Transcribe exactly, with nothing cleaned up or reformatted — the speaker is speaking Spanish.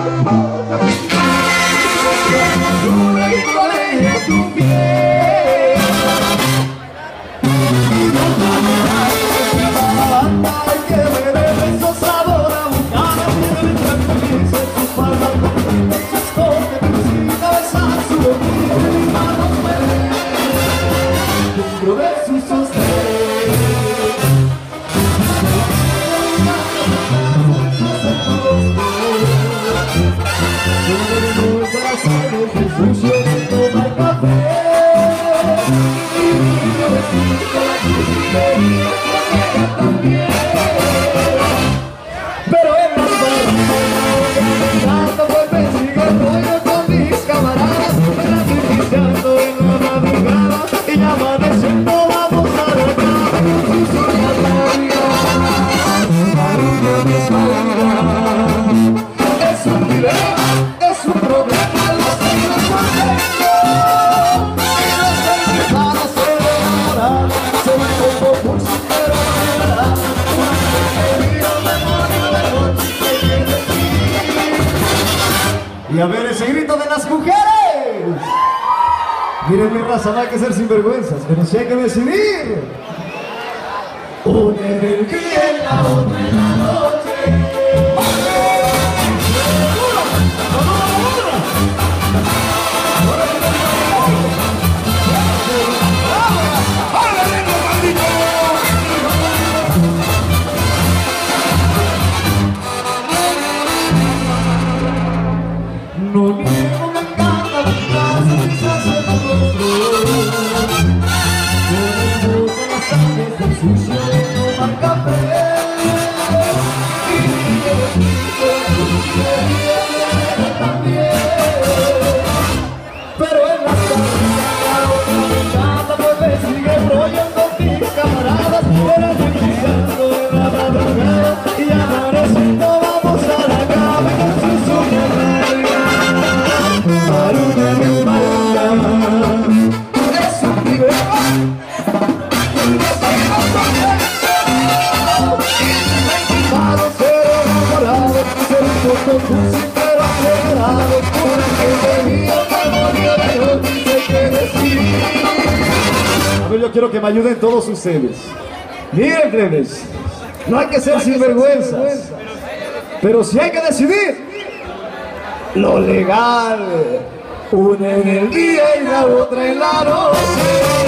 Pero en las barras vuelve cigarro con mis camaradas, iniciando en la madrugada y ya amaneciendo vamos a la cama con sus horas largas. Es un dilema, es un problema, los tengo contentos y los empiezan a ser enamorar, se van como pulso pero no verdad. Y a ver ese grito de las mujeres. Miren mi raza, no hay que ser sinvergüenzas, pero sí hay que decidir. Una en el día y la otra en la noche. No niego, me encanta buscar quizás en el rostro. No me gustan las sangres del sucio de tomar café. Y que besito de también. Pero en las tardes la otra me encanta, pues me sigue enrollando mis camaradas. Era iniciando en la madrugada y amaneciendo vamos a la cama con sus uñas largas. Maruña mi maruña, es un dilema, para ser enamorado, ser un poco dulce pero acelerado, una que bebía memoria de hoy, dice que decir. A ver, yo quiero que me ayuden todos ustedes. Miren, trenes, no hay que ser sinvergüenzas, pero sí hay que decidir lo legal, una en el día y la otra en la noche.